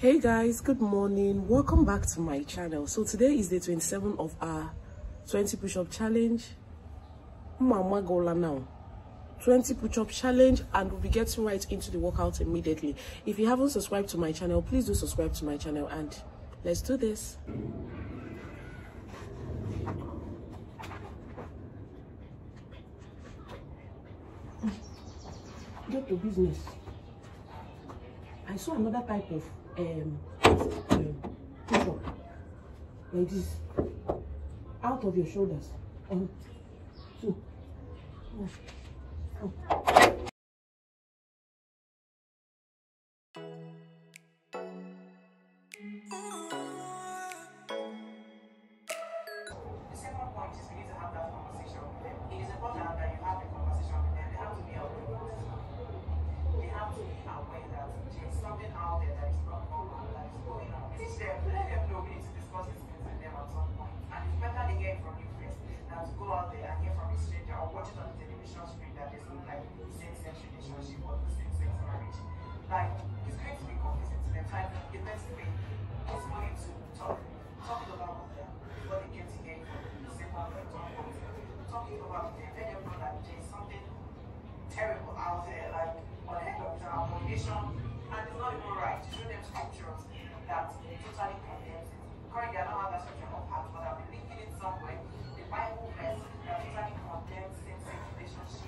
Hey guys, good morning. Welcome back to my channel. So today is the 27th of our 20 push-up challenge. Mama Gola now. 20 push-up challenge, and we'll be getting right into the workout immediately. If you haven't subscribed to my channel, please do subscribe to my channel and let's do this. Get to business. I saw another type of push-up like this, out of your shoulders. 1, 2, 1, 2. The second point is we need to have that conversation with them. It is important that you have the conversation with them. They have to be aware. They have to be aware that there's something out there that is not normal, that is going on. Teach them, let them know we need to discuss these things with them at some point. And it's better they hear from you first than to go out there and hear from a stranger or watch it on the television screen that there's something like same-sex relationship or same-sex marriage. Like, it's going to be confusing to them. Like, the best way is for you to talk about them before they get to hear from the second or third point. Talking about them, let them know that there's something terrible out there, like unheard of, an abomination, and it's not even right. To show them scriptures that totally condemns it. Currently, I don't have that scripture on part, but I'll be linking it somewhere. The Bible verse that totally condemns same-sex relationship.